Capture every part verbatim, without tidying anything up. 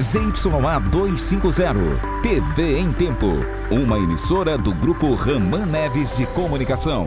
Z Y A duzentos e cinquenta, T V em Tempo, uma emissora do Grupo Raman Neves de Comunicação.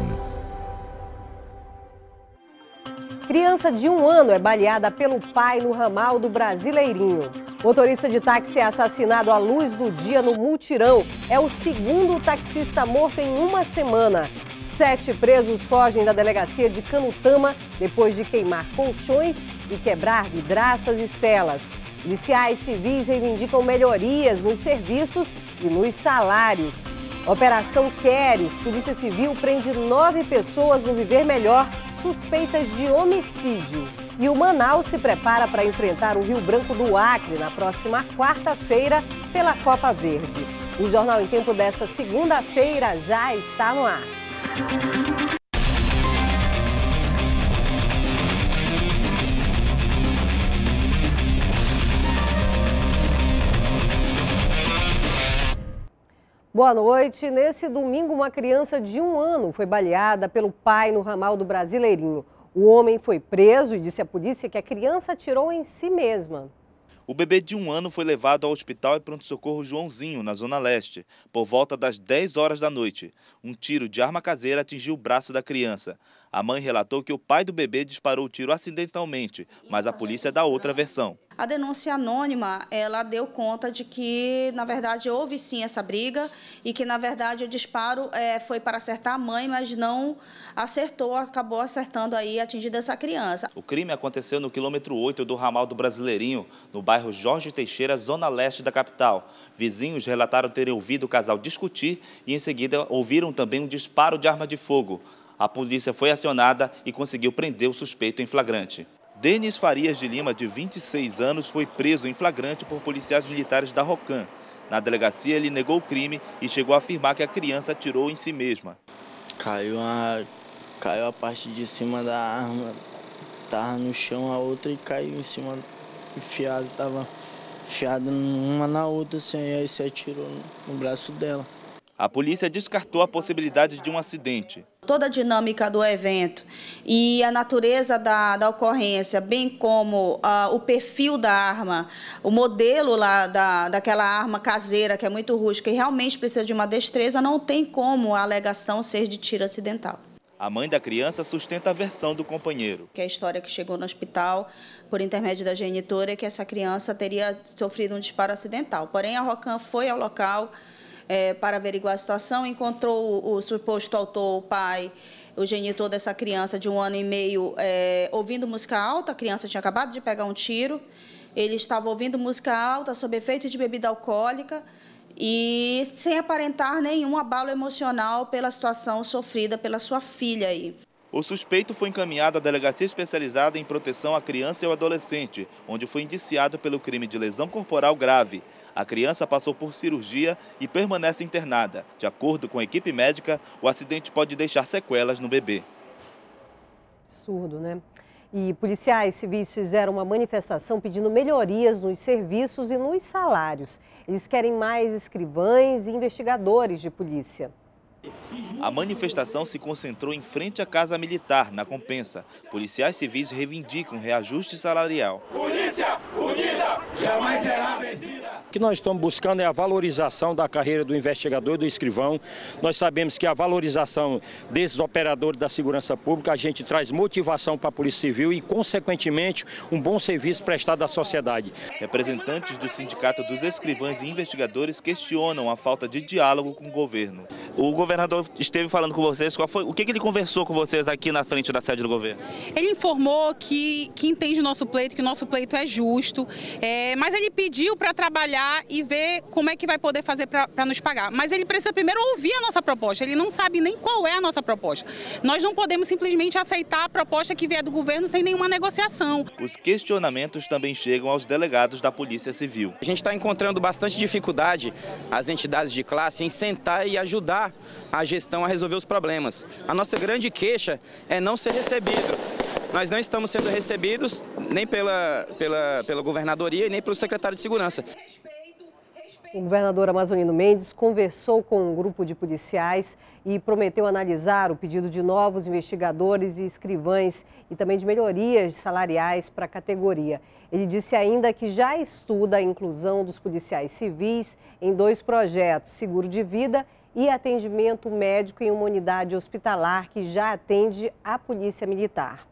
Criança de um ano é baleada pelo pai no ramal do Brasileirinho. Motorista de táxi é assassinado à luz do dia no Mutirão. É o segundo taxista morto em uma semana. Sete presos fogem da delegacia de Canutama depois de queimar colchões e quebrar vidraças e celas. Policiais civis reivindicam melhorias nos serviços e nos salários. Operação Queres, Polícia Civil prende nove pessoas no Viver Melhor suspeitas de homicídio. E o Manaus se prepara para enfrentar o Rio Branco do Acre na próxima quarta-feira pela Copa Verde. O Jornal em Tempo dessa segunda-feira já está no ar. Boa noite. Nesse domingo, uma criança de um ano foi baleada pelo pai no ramal do Brasileirinho. O homem foi preso e disse à polícia que a criança atirou em si mesma. O bebê de um ano foi levado ao hospital e pronto-socorro Joãozinho, na Zona Leste, por volta das dez horas da noite. Um tiro de arma caseira atingiu o braço da criança. A mãe relatou que o pai do bebê disparou o tiro acidentalmente, mas a polícia dá outra versão. A denúncia anônima, ela deu conta de que, na verdade, houve sim essa briga e que, na verdade, o disparo é, foi para acertar a mãe, mas não acertou, acabou acertando aí, atingindo essa criança. O crime aconteceu no quilômetro oito do ramal do Brasileirinho, no bairro Jorge Teixeira, zona leste da capital. Vizinhos relataram terem ouvido o casal discutir e, em seguida, ouviram também um disparo de arma de fogo. A polícia foi acionada e conseguiu prender o suspeito em flagrante. Denis Farias de Lima, de vinte e seis anos, foi preso em flagrante por policiais militares da Rocan. Na delegacia, ele negou o crime e chegou a afirmar que a criança atirou em si mesma. Caiu a, caiu a parte de cima da arma, estava no chão a outra e caiu em cima, enfiado, estava enfiado uma na outra, assim, aí se atirou no, no braço dela. A polícia descartou a possibilidade de um acidente. Toda a dinâmica do evento e a natureza da, da ocorrência, bem como uh, o perfil da arma, o modelo lá da, daquela arma caseira, que é muito rústica e realmente precisa de uma destreza, não tem como a alegação ser de tiro acidental. A mãe da criança sustenta a versão do companheiro. Que a história que chegou no hospital, por intermédio da genitora, é que essa criança teria sofrido um disparo acidental. Porém, a Rocan foi ao local É, para averiguar a situação, encontrou o, o suposto autor, o pai, o genitor dessa criança de um ano e meio, é, ouvindo música alta. A criança tinha acabado de pegar um tiro, ele estava ouvindo música alta, sob efeito de bebida alcoólica e sem aparentar nenhum abalo emocional pela situação sofrida pela sua filha aí. O suspeito foi encaminhado à delegacia especializada em proteção à criança e ao adolescente, onde foi indiciado pelo crime de lesão corporal grave. A criança passou por cirurgia e permanece internada. De acordo com a equipe médica, o acidente pode deixar sequelas no bebê. Absurdo, né? E policiais civis fizeram uma manifestação pedindo melhorias nos serviços e nos salários. Eles querem mais escrivães e investigadores de polícia. A manifestação se concentrou em frente à Casa Militar, na Compensa. Policiais civis reivindicam reajuste salarial. Polícia unida jamais será vencida. O que nós estamos buscando é a valorização da carreira do investigador e do escrivão. Nós sabemos que a valorização desses operadores da segurança pública, a gente traz motivação para a Polícia Civil e, consequentemente, um bom serviço prestado à sociedade. Representantes do Sindicato dos Escrivães e Investigadores questionam a falta de diálogo com o governo. O governador esteve falando com vocês, qual foi, o que, que ele conversou com vocês aqui na frente da sede do governo? Ele informou que, que entende o nosso pleito, que o nosso pleito é justo, é, mas ele pediu para trabalhar e ver como é que vai poder fazer para nos pagar. Mas ele precisa primeiro ouvir a nossa proposta, ele não sabe nem qual é a nossa proposta. Nós não podemos simplesmente aceitar a proposta que vier do governo sem nenhuma negociação. Os questionamentos também chegam aos delegados da Polícia Civil. A gente está encontrando bastante dificuldade, as entidades de classe, em sentar e ajudar a gestão a resolver os problemas. A nossa grande queixa é não ser recebido. Nós não estamos sendo recebidos nem pela, pela, pela governadoria e nem pelo secretário de Segurança. O governador Amazonino Mendes conversou com um grupo de policiais e prometeu analisar o pedido de novos investigadores e escrivães e também de melhorias salariais para a categoria. Ele disse ainda que já estuda a inclusão dos policiais civis em dois projetos, seguro de vida e atendimento médico em uma unidade hospitalar que já atende a Polícia Militar.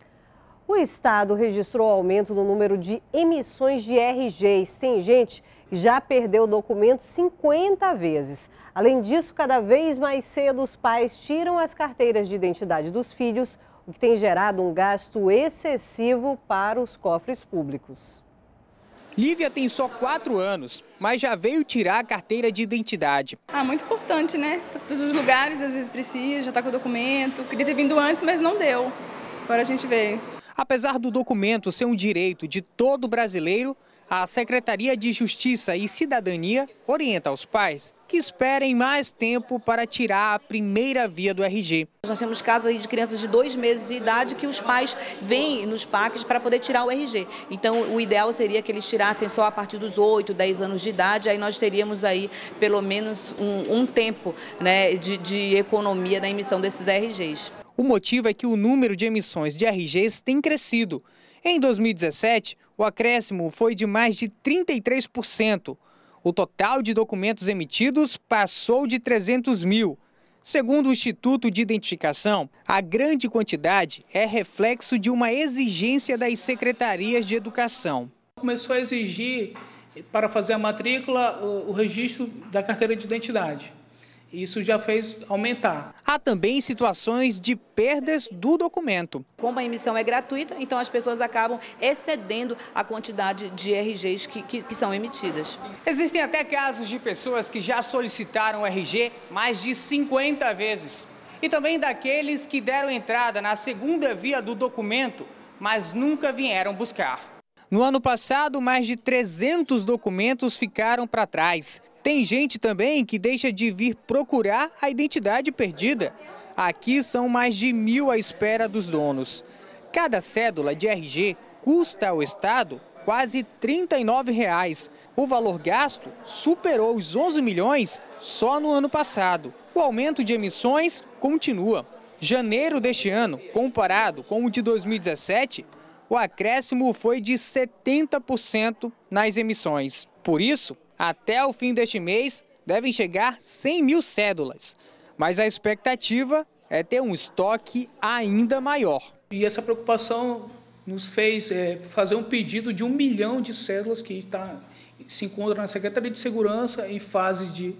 O estado registrou aumento no número de emissões de R Gs. Tem gente que já perdeu o documento cinquenta vezes. Além disso, cada vez mais cedo os pais tiram as carteiras de identidade dos filhos, o que tem gerado um gasto excessivo para os cofres públicos. Lívia tem só quatro anos, mas já veio tirar a carteira de identidade. Ah, muito importante, né? Para todos os lugares, às vezes precisa, já está com o documento. Queria ter vindo antes, mas não deu. Agora a gente veio. Apesar do documento ser um direito de todo brasileiro, a Secretaria de Justiça e Cidadania orienta os pais que esperem mais tempo para tirar a primeira via do R G. Nós temos casos aí de crianças de dois meses de idade que os pais vêm nos P A Cs para poder tirar o R G. Então, o ideal seria que eles tirassem só a partir dos oito, dez anos de idade, aí nós teríamos aí pelo menos um, um tempo, né, de, de economia na emissão desses R Gs. O motivo é que o número de emissões de R Gs tem crescido. Em dois mil e dezessete, o acréscimo foi de mais de trinta e três por cento. O total de documentos emitidos passou de trezentos mil. Segundo o Instituto de Identificação, a grande quantidade é reflexo de uma exigência das secretarias de educação. Começou a exigir, para fazer a matrícula, o registro da carteira de identidade. Isso já fez aumentar. Há também situações de perdas do documento. Como a emissão é gratuita, então as pessoas acabam excedendo a quantidade de R Gs que, que, que são emitidas. Existem até casos de pessoas que já solicitaram o R G mais de cinquenta vezes. E também daqueles que deram entrada na segunda via do documento, mas nunca vieram buscar. No ano passado, mais de trezentos documentos ficaram para trás. Tem gente também que deixa de vir procurar a identidade perdida. Aqui são mais de mil à espera dos donos. Cada cédula de R G custa ao Estado quase trinta e nove reais. O valor gasto superou os onze milhões só no ano passado. O aumento de emissões continua. Janeiro deste ano, comparado com o de dois mil e dezessete, o acréscimo foi de setenta por cento nas emissões. Por isso, até o fim deste mês, devem chegar cem mil cédulas. Mas a expectativa é ter um estoque ainda maior. E essa preocupação nos fez é, fazer um pedido de um milhão de cédulas que tá, se encontra na Secretaria de Segurança em fase de,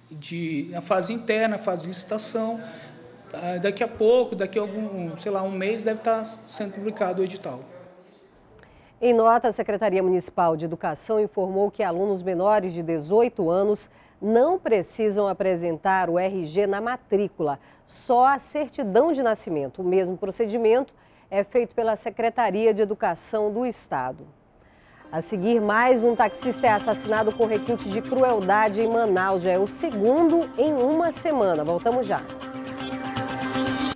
de na fase interna, fase de licitação. Daqui a pouco, daqui a algum, sei lá, um mês, deve estar sendo publicado o edital. Em nota, a Secretaria Municipal de Educação informou que alunos menores de dezoito anos não precisam apresentar o R G na matrícula, só a certidão de nascimento. O mesmo procedimento é feito pela Secretaria de Educação do Estado. A seguir, mais um taxista é assassinado com requinte de crueldade em Manaus. Já é o segundo em uma semana. Voltamos já.